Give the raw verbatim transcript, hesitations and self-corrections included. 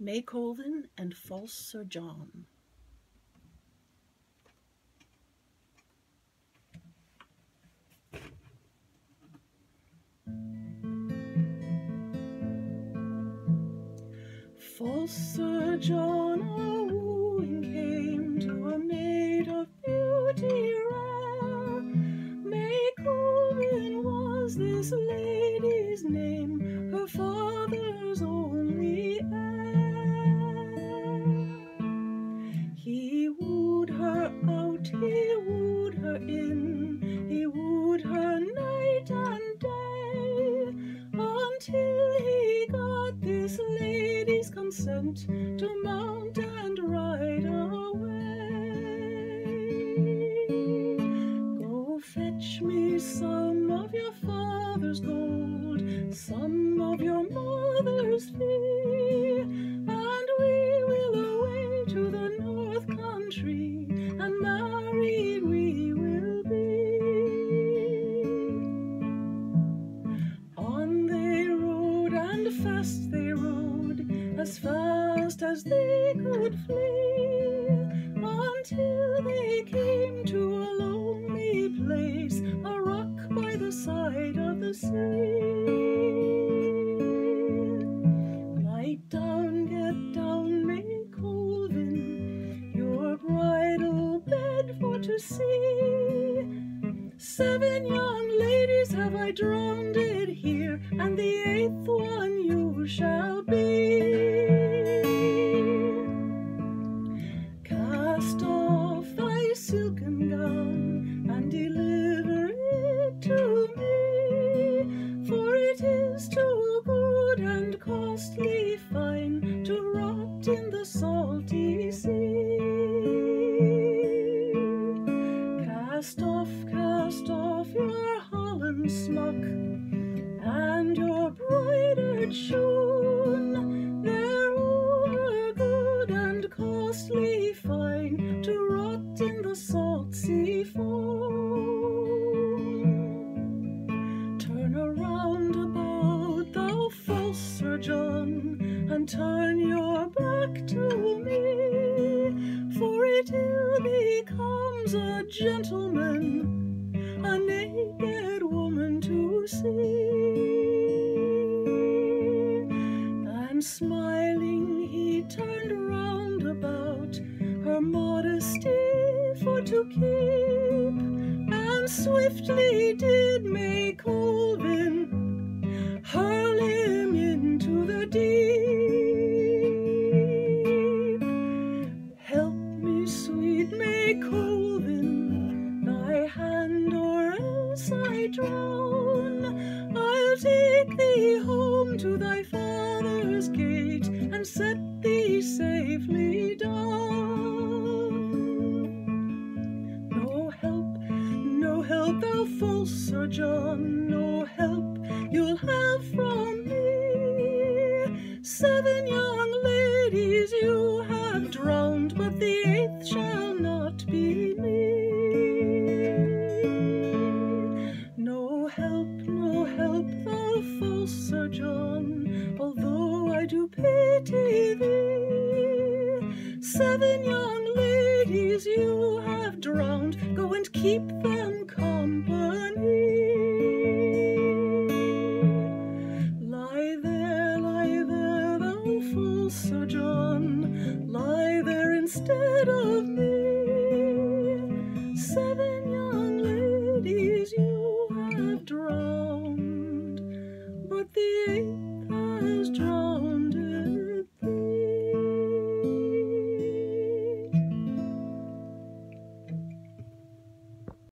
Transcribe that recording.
May Colvin and False Sir John. False Sir John a wooing came to a maid of beauty rare. May Colvin was this lady's name, her father's only heir. He wooed her out, he wooed her in, he wooed her night and day, until he got this lady's consent to mount and ride away. Go fetch me some of your father's gold, some of your mother's fee, and we will away to the north country, and married we will be. On they rode, and fast they rode, as fast as they could flee, until they came to a lonely place, a rock by the side of the sea. Light down, get down, May Colvin, your bridal bed for to see. Seven young ladies have I drowned it here, and the eighth one you shall be. Cast off thy silken gown, and deliver it to me, for it is too good and costly fine to rot in the salty sea. Cast off, cast off your holland smock, and your broidered shoon, they're over good and costly fine to rot in the salt sea foam. Turn around about, thou false Sir John, and turn your back to me, for it ill becomes a gentleman a naked woman to see. And smiling he turned round about, her modesty for to keep, and swiftly did May Colvin hurl him into the deep. Help me, sweet May Colvin, thy hand, or else I drown. I'll take thee home to thy father's gate, and set thee safely down. No help, no help, thou false Sir John, no help you'll have from me. Seven young ladies you have drowned, but the eighth shall not be me. No help, no help, thou false Sir John, although I do pity thee. Seven young ladies you have drowned, go and keep them company. Lie there, lie there, thou false Sir John, lie there instead of me. Seven